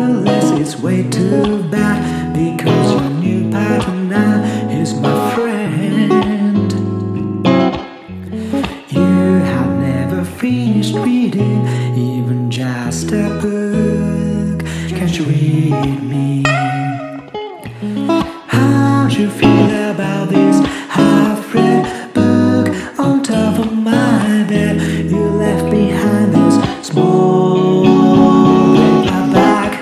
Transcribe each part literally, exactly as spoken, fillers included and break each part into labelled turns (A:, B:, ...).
A: Nevertheless, it's way too bad, because your new partner is my friend. You have never finished reading even just a book. Can't you read me? How do you feel about this half-read book on top of my bed? You left behind this small paper bag.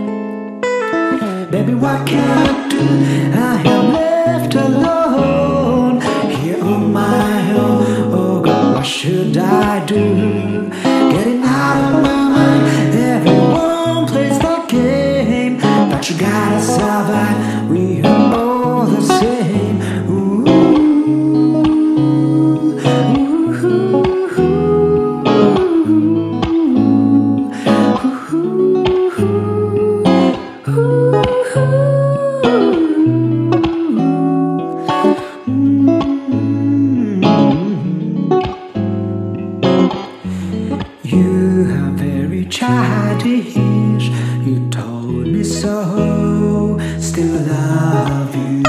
A: Baby, what can I do? I am left alone here on my own. Oh God, what should I do? Getting out of my mind. Everyone plays the game, but you gotta survive. We are all the same. Ooh, ooh, ooh, You are very childish. You told me so. Still love you,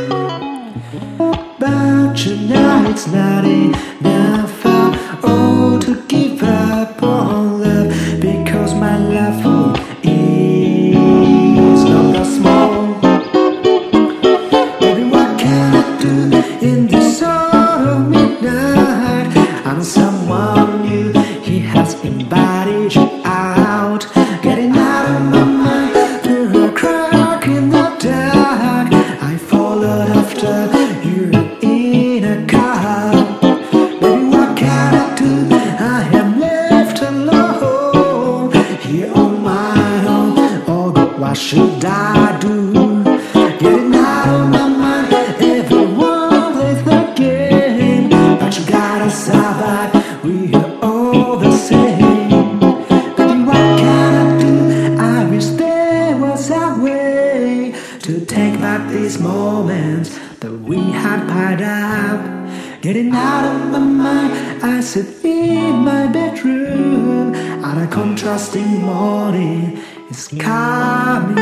A: but you know it's not enough. Oh, to give up on love, because my love for you is not that small. Baby, what can I do in this sort of midnight? I'm someone new. He has invited you out. Getting out of my mind through a crack in the dark. I followed after you in a car. Baby, what can I do? I am left alone here on my own. Oh God, what should I do? Getting out of my mind. Everyone plays the game, but you gotta survive. We are all the same. Baby, what can I do? I wish there was a way to take back these moments that we had piled up. Getting out of my mind, I sit in my bedroom, and a contrasting morning is coming.